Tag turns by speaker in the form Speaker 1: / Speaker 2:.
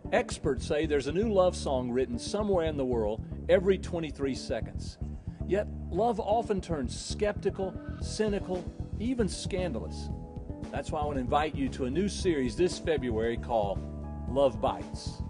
Speaker 1: Experts say there's a new love song written somewhere in the world every 23 seconds. Yet, love often turns skeptical, cynical, even scandalous. That's why I want to invite you to a new series this February called Love Bites.